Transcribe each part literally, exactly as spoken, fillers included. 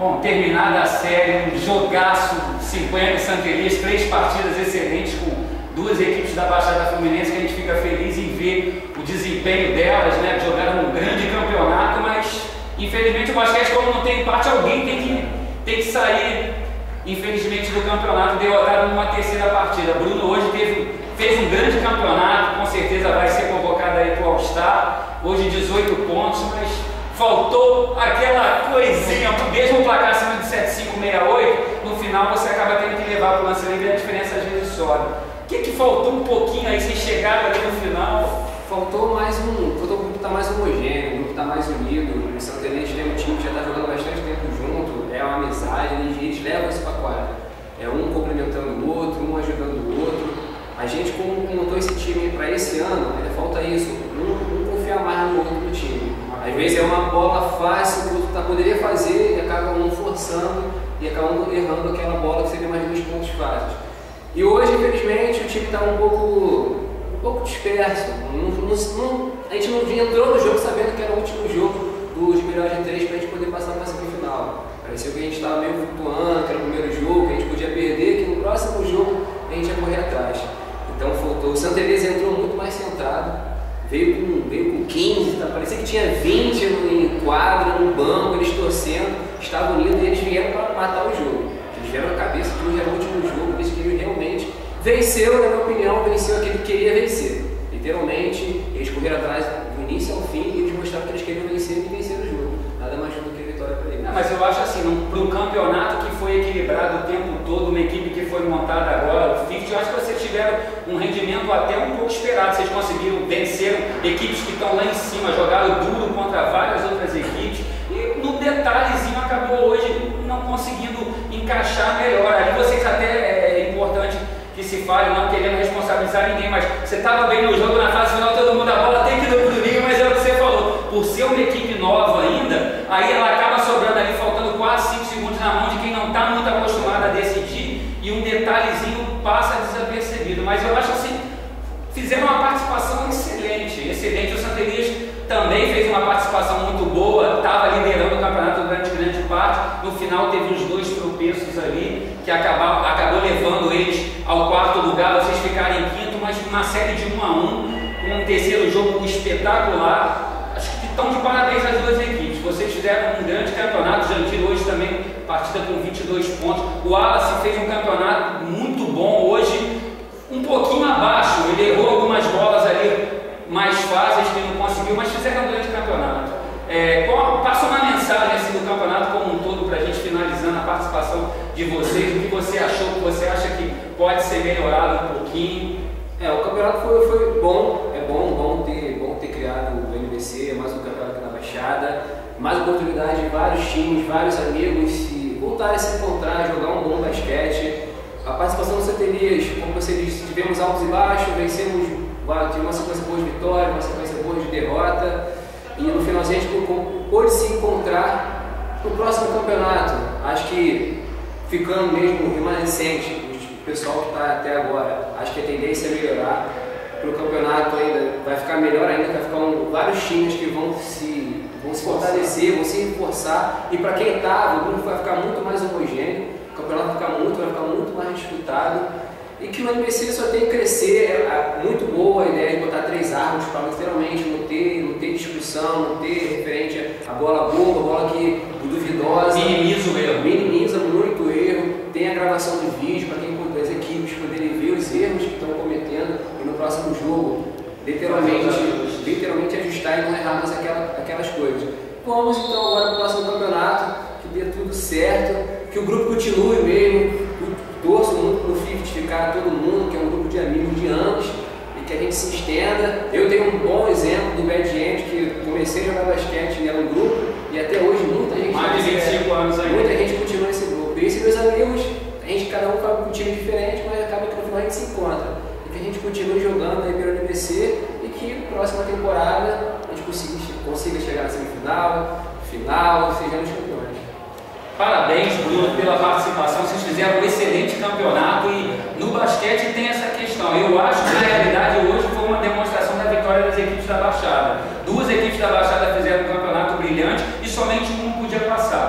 Bom, terminada a série, um jogaço, cinquenta Santelias, três partidas excelentes com duas equipes da Baixada Fluminense, que a gente fica feliz em ver o desempenho delas, né? Jogaram um grande campeonato, mas infelizmente o basquete, como não tem empate, alguém tem que, tem que sair, infelizmente, do campeonato derrotado numa terceira partida. Bruno hoje teve, fez um grande campeonato, com certeza vai ser convocado aí para o All-Star, hoje dezoito pontos, mas faltou aquela coisinha, mesmo o placar sendo de sete cinco, seis oito, no final você acaba tendo que levar para o lance livre e a diferença às vezes sobe. O que, que faltou um pouquinho aí, vocês chegaram ali no final? Faltou mais um, faltou um grupo estar mais homogêneo, um grupo estar mais unido. O Santa Helena tem um time que já está jogando bastante tempo junto, é uma amizade, eles levam isso para a quadra. É um complementando o outro, um ajudando o outro. A gente, como montou esse time para esse ano, ainda falta isso, um, um confiar mais no outro do time. Às vezes é uma bola fácil que o outro poderia fazer e acaba um forçando e acaba errando aquela bola que seria mais dois pontos fáceis. E hoje, infelizmente, o time está um pouco, um pouco disperso. Não, não, não, a gente não entrou no jogo sabendo que era o último jogo dos melhores de três para a gente poder passar para a semifinal. Parecia que a gente estava meio flutuando, que era o primeiro jogo, que a gente podia perder, que no próximo jogo a gente ia correr atrás. Então faltou. O Santa Helena entrou muito mais centrado. Veio com, veio com quinze, tá? Parecia que tinha vinte em quadra, no banco, eles torcendo, estavam unidos e eles vieram para matar o jogo. Eles vieram na cabeça que hoje era o último jogo, eles queriam realmente. Venceu, na minha opinião, venceu aquele que queria vencer. Literalmente, eles correram atrás do início ao fim e eles mostraram que eles queriam vencer e venceram o jogo. Nada mais do que vitória para eles. Não, mas eu acho assim, para um campeonato que foi equilibrado o tempo todo, uma equipe que foi montada agora, o cinquenta, eu acho que vocês tiveram um rendimento até um pouco esperado. Vocês conseguiram vencer equipes que estão lá em cima, jogaram duro contra várias outras equipes e no detalhezinho acabou hoje não conseguindo encaixar melhor. Ali vocês até, é importante que se fale, não querendo responsabilizar ninguém, mas você estava bem no jogo, na fase final, todo mundo a bola tem que ir pro domingo, mas é o que você falou, por ser uma equipe nova ainda, aí ela acaba sobrando ali, faltando quase cinco segundos na mão de quem não está muito acostumado a decidir, e um detalhezinho passa desapercebido. Mas eu acho assim, fizeram uma participação excelente, excelente. O Santa Elias também fez uma participação muito boa, estava liderando o campeonato durante grande parte, no final teve uns dois tropeços ali, que acabou, acabou levando eles ao quarto lugar, vocês ficarem em quinto, mas uma série de um a um, um terceiro jogo espetacular. Acho que estão de parabéns as duas equipes. Vocês fizeram um grande campeonato. O Jantir hoje também, partida com vinte e dois pontos. O Wallace fez um campeonato muito bom hoje, um pouquinho abaixo. Ele errou algumas bolas ali mais fáceis que não conseguiu, mas fizeram um grande campeonato. É, qual, passa uma mensagem assim, do campeonato como um todo para a gente finalizando a participação de vocês. O que você achou, o que você acha que pode ser melhorado um pouquinho? É, o campeonato foi, foi bom, é bom, bom ter, bom ter criado o N B C, mais um campeonato aqui na Baixada, mais oportunidade de vários times, vários amigos se voltarem a se encontrar, jogar um bom basquete. A participação do Santa Elias, como você disse, tivemos altos e baixos, vencemos, tivemos uma sequência boa de vitória, uma sequência boa de derrota, e no finalzinho a gente pôde se encontrar no próximo campeonato. Acho que ficando mesmo remanescente, o pessoal que está até agora, acho que a tendência é melhorar. Para o campeonato ainda vai ficar melhor ainda, vai ficar um, vários times que vão se, vão se fortalecer, vão se reforçar, e para quem estava, o grupo vai ficar muito mais homogêneo, o campeonato vai ficar muito, vai ficar muito mais disputado, e que o N B C só tem que crescer. É muito boa a ideia de botar três árvores para literalmente não ter, não ter discussão, não ter referente a bola boa, a bola que duvidosa. Minimiza o erro. Minimiza muito o erro. Tem a gravação do vídeo para quem as equipes poderem ver os erros que estão cometendo e no próximo jogo literalmente, literalmente ajustar e não errar mais aquela, aquelas coisas. Vamos então agora para o próximo campeonato, que dê tudo certo, que o grupo continue mesmo, torço muito para o cinquenta ficar todo mundo, que é um grupo de amigos de anos, e que a gente se estenda. Eu tenho um bom exemplo do Bad End, que comecei a jogar basquete e era um grupo, e até hoje muita gente... Mais de vinte e cinco anos aí. Muita gente continua nesse grupo. E esses meus amigos, a gente, cada um faz um time diferente, mas acaba que no final a gente se encontra. E que a gente continue jogando aí pelo N B C e que próxima temporada a gente consiga, consiga chegar na semifinal, final, sejamos campeões. Parabéns, Bruno, pela participação. Vocês fizeram um excelente campeonato e no basquete tem essa questão. Eu acho que na realidade hoje foi uma demonstração da vitória das equipes da Baixada. Duas equipes da Baixada fizeram um campeonato brilhante e somente um podia passar.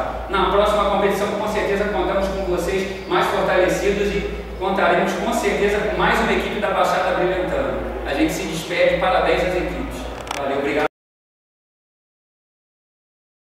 passado. Na próxima competição, com certeza, contamos com vocês mais fortalecidos e contaremos com certeza com mais uma equipe da Baixada brilhantando. A gente se despede, parabéns às equipes.